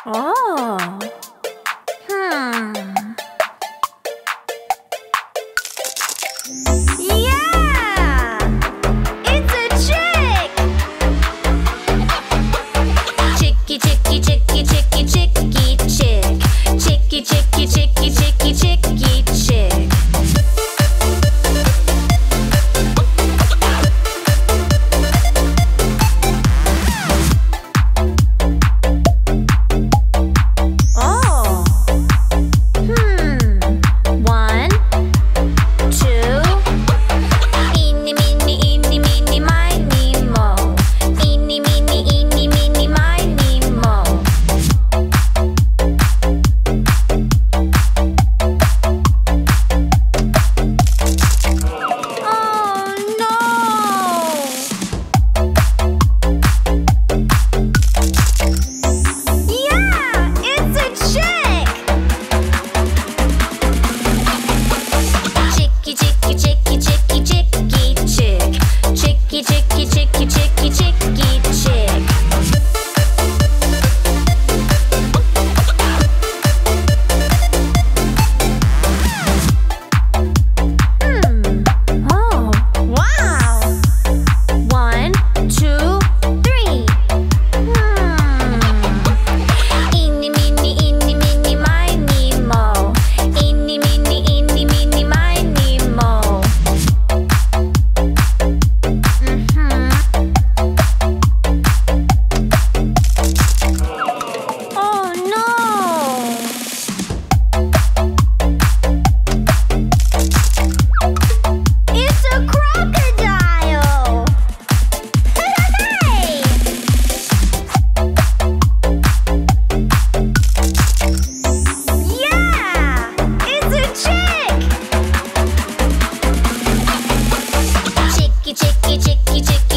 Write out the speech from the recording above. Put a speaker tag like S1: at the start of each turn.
S1: Oh. Yeah! It's a chick! Chicky, chicky, chicky, chicky, chicky, chick. Chicky, chicky, chicky, chicky, chicky, chick. Oh. One, two. Eeny, meeny, eeny, meeny, miny, mo. Eeny, meeny, eeny, meeny, miny, mo. Oh no! Yeah, it's a chick! Chicky, chicky, chicky, chicky, chicky, chick. Chicky, chicky, chicky, chicky, chicky, chick. Oh, wow! One, two, three. Eeny, meeny, eeny, meeny, miny, mo. Eeny, meeny, eeny, meeny, miny, mo. Oh no! It's a crocodile! Hey! Yeah! It's a chick! Chicky, chicky, chicky, chicky,